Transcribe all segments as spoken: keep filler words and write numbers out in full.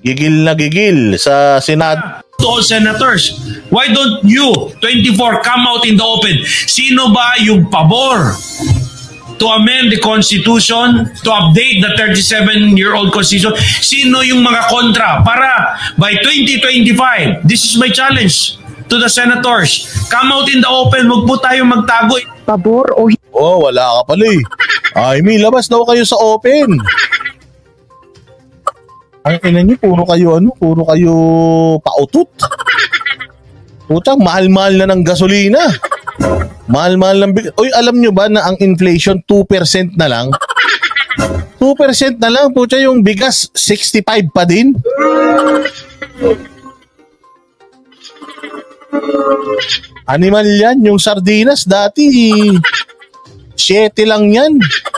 gigil na gigil sa Senado. To all senators, why don't you, twenty-four, come out in the open? Sino ba yung pabor to amend the Constitution, to update the thirty-seven-year-old Constitution? Sino yung mga kontra? Para by twenty twenty-five, this is my challenge to the senators. Come out in the open, wag po tayo magtago. Pabor o... Oh, wala ka pala eh. Ay, may labas daw kayo sa open. Ang ina niyo, puro kayo ano, puro kayo pautot. Putang, mahal-mahal na ng gasolina. Mahal-mahal ng bigas. Uy, alam nyo ba na ang inflation two percent na lang? two percent na lang, puta, yung bigas sixty-five pa din. Animal yan, yung sardinas dati seven lang yan.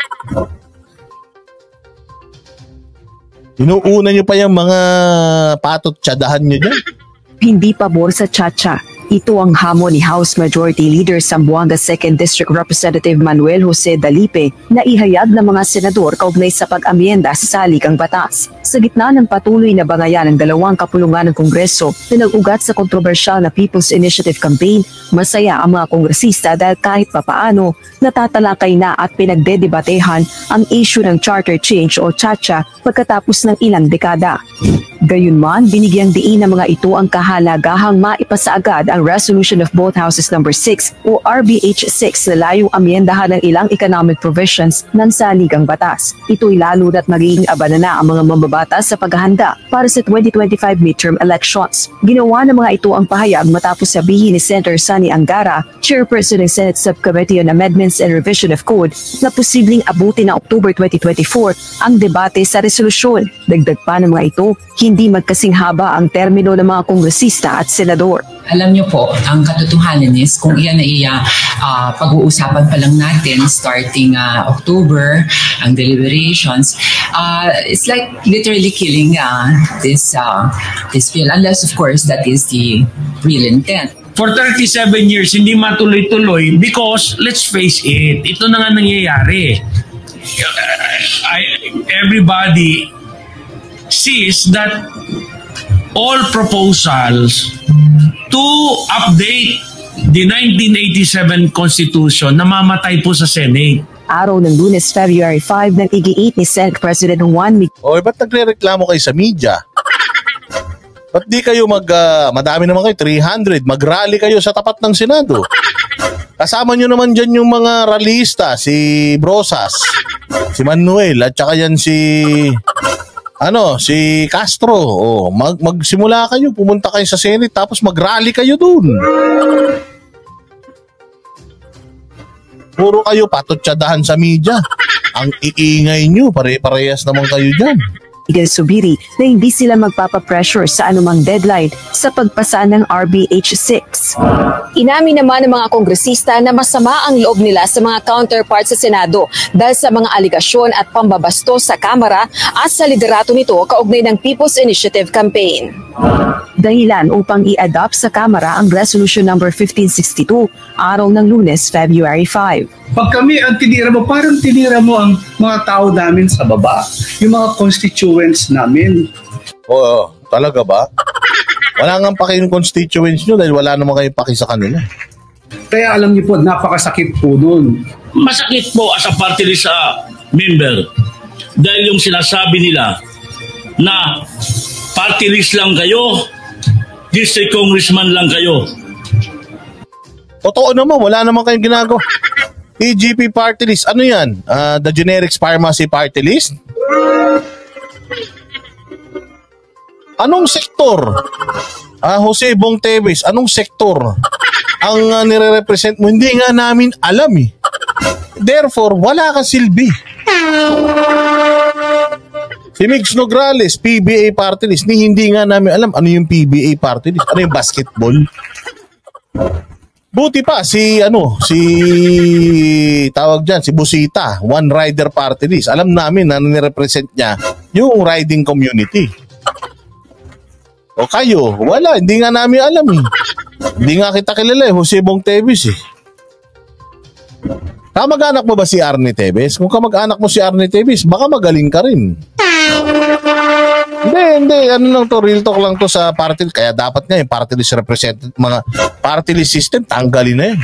Inuuna nyo pa yung mga patot-tsadahan nyo dyan. Hindi pabor sa Chacha. Ito ang hamon ni House Majority Leader Zamboanga second District Representative Manuel Jose Dalipe na ihayag ng mga senador kaugnay sa pag-amyenda sa saligang batas. Sa gitna ng patuloy na bangayan ng dalawang kapulungan ng Kongreso na nag-ugat sa kontrobersyal na People's Initiative Campaign, masaya ang mga kongresista dahil kahit papaano natatalakay na at pinagdedebatehan ang issue ng charter change o Chacha pagkatapos ng ilang dekada. Gayunman, binigyang diin ng mga ito ang kahalagahang maipasa agad ang Resolution of Both Houses number six o R B H six na layong amyendahan ng ilang economic provisions ng saligang batas. Ito'y lalo na't magiging abala na ang mga mambabatas sa paghahanda para sa twenty twenty-five midterm elections. Ginawa ng mga ito ang pahayag matapos sabihin ni Senator Sonny Angara, Chairperson ng Senate Subcommittee on Amendments and Revision of Code, na posibleng abutin na October twenty twenty-four ang debate sa resolusyon. Dagdag pa ng mga ito, hindi magkasing haba ang termino ng mga kongresista at senador. Alam niyo po, ang katotohanan is kung iyan ay uh, pag-uusapan pa lang natin starting uh, October, ang deliberations, uh, it's like literally killing uh, this, uh, this bill, unless of course that is the real intent. For thirty-seven years, hindi matuloy-tuloy because, let's face it, ito na nga nangyayari. I, everybody sees that all proposals to update the nineteen eighty-seven Constitution namamatay po sa Senate. Araw ng Lunes, February five, nang igiit ni Senate President Juan Mig... Oy, ba't nagre-reklamo kayo sa media? Ba't di kayo mag... Uh, madami naman kayo, three hundred, mag-rally kayo sa tapat ng Senado? Kasama nyo naman dyan yung mga rallyista, si Brosas, si Manuel, at saka yan si... Ano, si Castro, oh, mag magsimula kayo, pumunta kayo sa Senate, tapos mag-rally kayo dun. Puro kayo patotsyadahan sa media. Ang iingay nyo, pare-parehas naman kayo dyan. Miguel Subiri na hindi sila magpapapressure sa anumang deadline sa pagpasa ng R B H six. Inamin naman ng mga kongresista na masama ang loob nila sa mga counterparts sa Senado dahil sa mga aligasyon at pambabastos sa Kamara at sa liderato nito kaugnay ng People's Initiative Campaign. Dahilan upang i-adopt sa Kamara ang Resolution number fifteen sixty-two, araw ng Lunes, February five. Pag kami ang tinira mo, parang tinira mo ang mga tao namin sa baba, yung mga constituents namin. Oo, talaga ba? Wala nga paki yung constituents nyo dahil wala naman kayong paki sa kanila. Kaya alam niyo po, napakasakit po nun. Masakit po as a party list uh, member dahil yung sinasabi nila na party list lang kayo, district congressman lang kayo. Totoo naman, wala naman kayong ginagawa. P G P party list, ano yan? Uh, the Generics Pharmacy party list? Anong sektor? Ah, Jose Bong Teves, anong sektor ang uh, nire-represent mo? Hindi nga namin alam eh. Therefore, wala ka silbi. Si Migs Nograles, P B A party list, ni hindi nga namin alam ano yung P B A party list. Ano yung basketball? Buti pa si ano, si tawag diyan, si Busita, One Rider party list. Alam namin na ni-represent niya yung riding community. O kayo, wala, hindi nga namin alam eh. Hindi nga kita kilala eh, Jose Bong Teves eh. Kamag-anak mo ba si Arnie Teves? Kung kamag-anak mo si Arnie Teves, baka magaling ka rin. Hindi, hindi. Ano lang to, real talk lang to sa party. Kaya dapat nga yung party list represented, mga party list system, tanggalin na yan.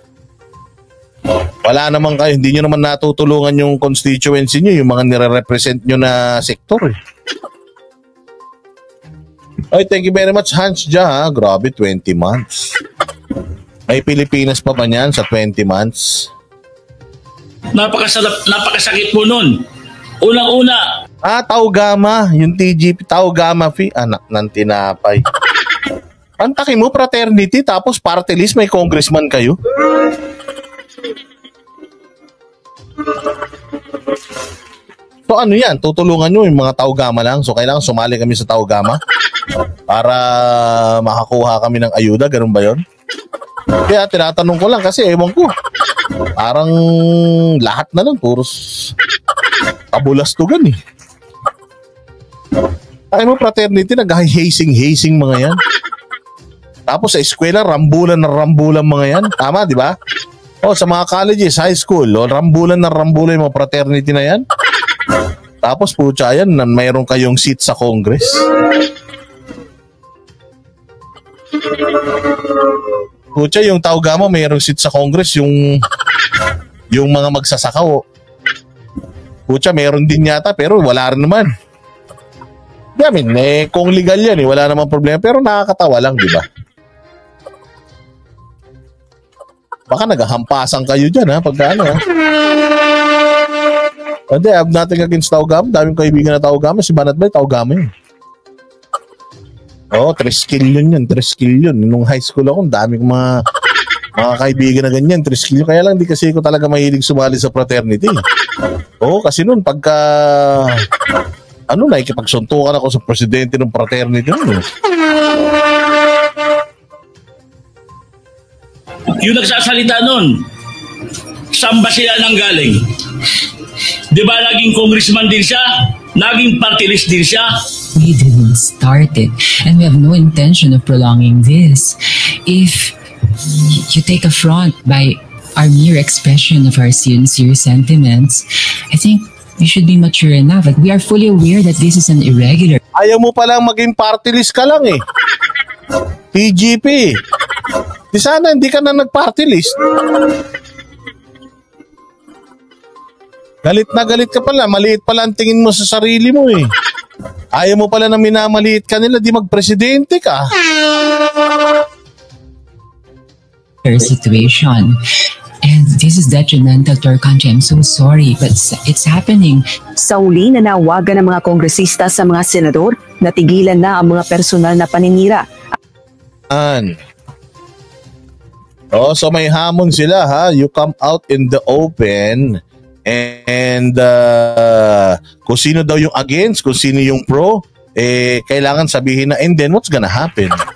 Wala naman kayo, hindi nyo naman natutulungan yung constituency nyo, yung mga nire-represent nyo na sektor eh. Ay, thank you very much, Hans Jia, ha? Grabe, twenty months. May Pilipinas pa ba niyan sa twenty months? Napakasarap, napakasakit po nun. Unang-una, Ah, Tau Gama, yung T G P, Tau Gama fee, anak ng tinapay. Antaki mo, fraternity, tapos party list, may congressman kayo. So ano yan, tutulungan nyo yung mga Tau Gama lang. So kailangan sumali kami sa Tau Gama para makakuha kami ng ayuda, ganun ba yun? Kaya tinatanong ko lang kasi ewan ko. Parang lahat na lang, puros kabulastugan eh. Tayo mo fraternity, nag-hazing-hazing mga yan. Tapos sa eskwela, rambulan na rambulan mga yan. Tama, di ba? O sa mga colleges, high school, o, rambulan na rambulan yung mga fraternity na yan. Tapos putya yan, mayroon kayong seat sa Congress. Putya, yung Tau Gama, mayroong seat sa Congress, yung yung mga magsasaka, o. Putya, mayroon din yata, pero wala rin naman. I mean, eh, kung legal yan, eh, wala namang problema, pero nakakatawa lang, di ba? Baka naghahampasan kayo dyan, ha? Pagka ano, ha? Hindi, I have nothing against Tau Gama. Daming kaibigan na Tau Gama. Si Banat Bay, Tau Gama yun. Oo, oh, tres skill yun yun. Tres skill yun. Nung high school ako, daming mga, mga kaibigan na ganyan. Tres skill yun. Kaya lang, di kasi ko talaga mahilig sumali sa fraternity. Oo, kasi nun, pagka, ano, nakikipagsuntukan ako sa presidente ng fraternity. Nun, yung nagsasalita nun, saan ba sila nanggaling? Di ba naging congressman din siya? Naging party list din siya? We didn't start it, and we have no intention of prolonging this. If you take affront by our mere expression of our sincere sentiments, I think we should be mature enough that we are fully aware that this is an irregular. ayaw mo palang maging party list ka lang eh. T G P. Di sana hindi ka na nag-party list. Galit na galit ka pala. Maliit pala ang tingin mo sa sarili mo eh. Ayaw mo pala na minamaliit ka nila, di magpresidente ka. Situation. And this is detrimental to our country. I'm so sorry, but it's, it's happening. Sa uli, nanawagan ng mga kongresista sa mga senador na tigilan na ang mga personal na paninira. An. Oh, so may hamon sila ha. You come out in the open and uh, kung sino daw yung against, kung sino yung pro, eh kailangan sabihin na, and then what's gonna happen?